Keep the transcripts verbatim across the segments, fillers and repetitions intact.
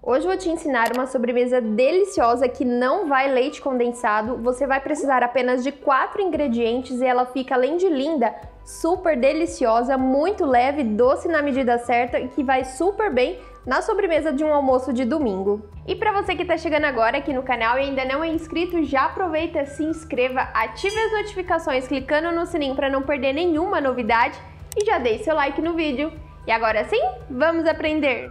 Hoje eu vou te ensinar uma sobremesa deliciosa que não vai leite condensado. Você vai precisar apenas de quatro ingredientes e ela fica, além de linda, super deliciosa, muito leve, doce na medida certa e que vai super bem na sobremesa de um almoço de domingo. E para você que está chegando agora aqui no canal e ainda não é inscrito, já aproveita, se inscreva, ative as notificações clicando no sininho para não perder nenhuma novidade e já deixe seu like no vídeo. E agora sim, vamos aprender!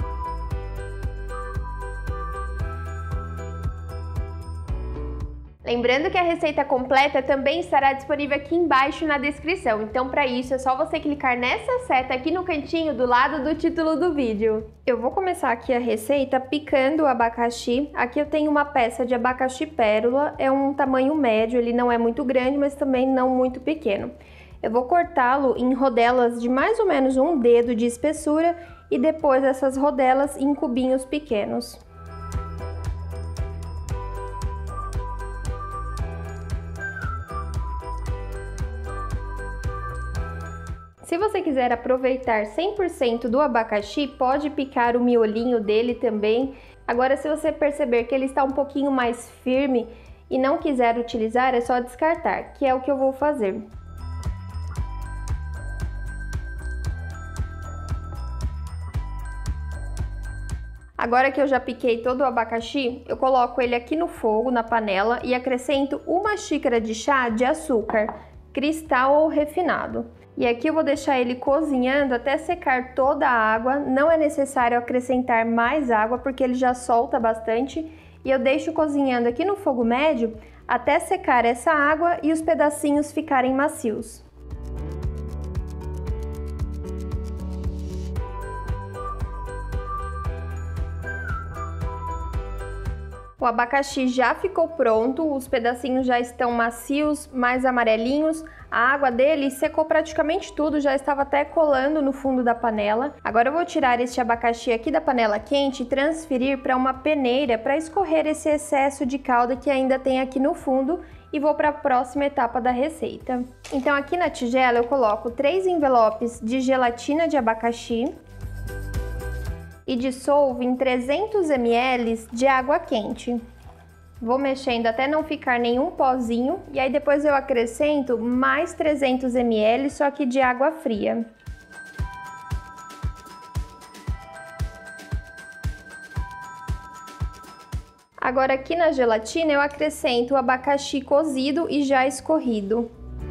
Lembrando que a receita completa também estará disponível aqui embaixo na descrição, então para isso é só você clicar nessa seta aqui no cantinho do lado do título do vídeo. Eu vou começar aqui a receita picando o abacaxi. Aqui eu tenho uma peça de abacaxi pérola, é um tamanho médio, ele não é muito grande, mas também não muito pequeno. Eu vou cortá-lo em rodelas de mais ou menos um dedo de espessura e depois essas rodelas em cubinhos pequenos. Se você quiser aproveitar cem por cento do abacaxi, pode picar o miolinho dele também. Agora, se você perceber que ele está um pouquinho mais firme e não quiser utilizar, é só descartar, que é o que eu vou fazer. Agora que eu já piquei todo o abacaxi, eu coloco ele aqui no fogo, na panela, e acrescento uma xícara de chá de açúcar, cristal ou refinado. E aqui eu vou deixar ele cozinhando até secar toda a água, não é necessário acrescentar mais água porque ele já solta bastante. E eu deixo cozinhando aqui no fogo médio até secar essa água e os pedacinhos ficarem macios. O abacaxi já ficou pronto, os pedacinhos já estão macios, mais amarelinhos, a água dele secou praticamente tudo, já estava até colando no fundo da panela. Agora eu vou tirar este abacaxi aqui da panela quente e transferir para uma peneira para escorrer esse excesso de calda que ainda tem aqui no fundo e vou para a próxima etapa da receita. Então aqui na tigela eu coloco três envelopes de gelatina de abacaxi e dissolvo em trezentos mililitros de água quente. Vou mexendo até não ficar nenhum pozinho e aí depois eu acrescento mais trezentos mililitros, só que de água fria. Agora aqui na gelatina eu acrescento o abacaxi cozido e já escorrido.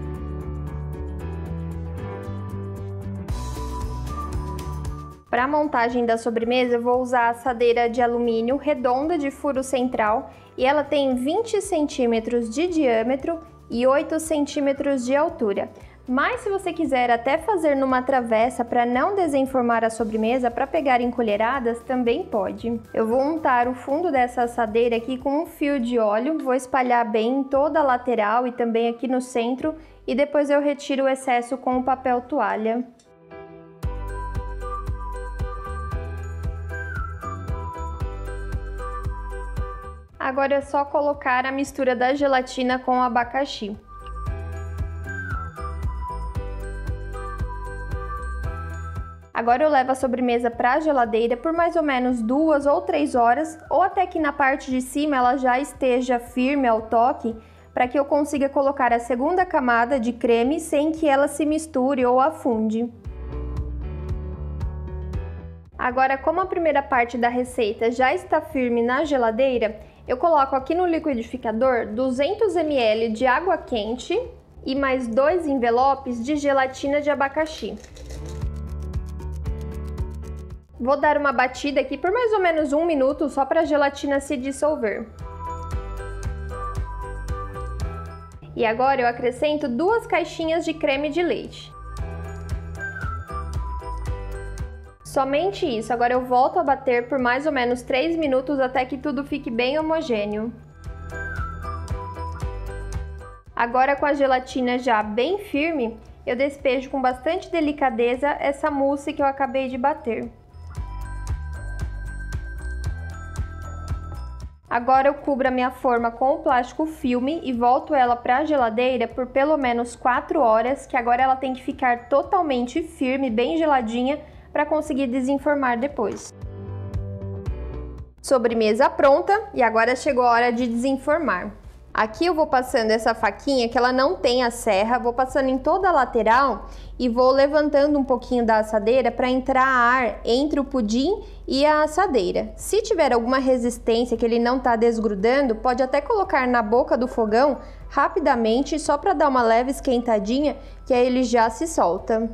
Para a montagem da sobremesa, eu vou usar a assadeira de alumínio redonda de furo central e ela tem vinte centímetros de diâmetro e oito centímetros de altura. Mas se você quiser até fazer numa travessa para não desenformar a sobremesa, para pegar em colheradas, também pode. Eu vou untar o fundo dessa assadeira aqui com um fio de óleo, vou espalhar bem em toda a lateral e também aqui no centro e depois eu retiro o excesso com o papel toalha. Agora é só colocar a mistura da gelatina com o abacaxi. Agora eu levo a sobremesa para a geladeira por mais ou menos duas ou três horas, ou até que na parte de cima ela já esteja firme ao toque, para que eu consiga colocar a segunda camada de creme sem que ela se misture ou afunde. Agora, como a primeira parte da receita já está firme na geladeira, eu coloco aqui no liquidificador duzentos mililitros de água quente e mais dois envelopes de gelatina de abacaxi. Vou dar uma batida aqui por mais ou menos um minuto só para a gelatina se dissolver. E agora eu acrescento duas caixinhas de creme de leite. Somente isso, agora eu volto a bater por mais ou menos três minutos até que tudo fique bem homogêneo. Agora com a gelatina já bem firme, eu despejo com bastante delicadeza essa mousse que eu acabei de bater. Agora eu cubro a minha forma com o plástico filme e volto ela para a geladeira por pelo menos quatro horas, que agora ela tem que ficar totalmente firme, bem geladinha, para conseguir desenformar depois. Sobremesa pronta e agora chegou a hora de desenformar. Aqui eu vou passando essa faquinha que ela não tem a serra, vou passando em toda a lateral e vou levantando um pouquinho da assadeira para entrar ar entre o pudim e a assadeira. Se tiver alguma resistência que ele não está desgrudando, pode até colocar na boca do fogão rapidamente, só para dar uma leve esquentadinha, que aí ele já se solta.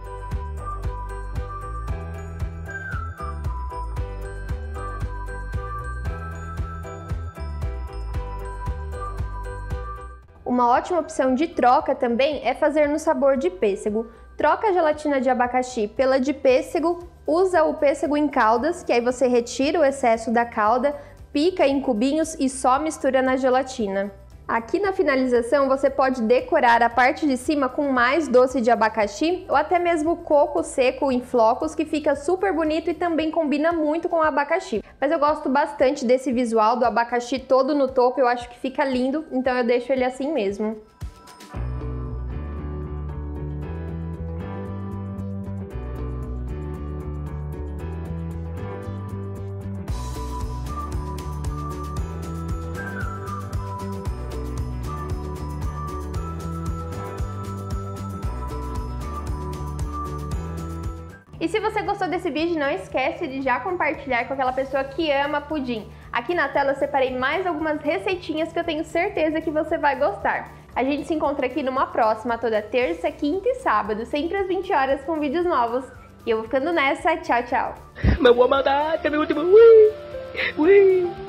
Uma ótima opção de troca também é fazer no sabor de pêssego. Troca a gelatina de abacaxi pela de pêssego, usa o pêssego em caldas, que aí você retira o excesso da calda, pica em cubinhos e só mistura na gelatina. Aqui na finalização você pode decorar a parte de cima com mais doce de abacaxi ou até mesmo coco seco em flocos, que fica super bonito e também combina muito com o abacaxi. Mas eu gosto bastante desse visual do abacaxi todo no topo, eu acho que fica lindo, então eu deixo ele assim mesmo. E se você gostou desse vídeo, não esquece de já compartilhar com aquela pessoa que ama pudim. Aqui na tela eu separei mais algumas receitinhas que eu tenho certeza que você vai gostar. A gente se encontra aqui numa próxima, toda terça, quinta e sábado, sempre às vinte horas com vídeos novos. E eu vou ficando nessa, tchau, tchau! Meu amor, meu último, ui, ui.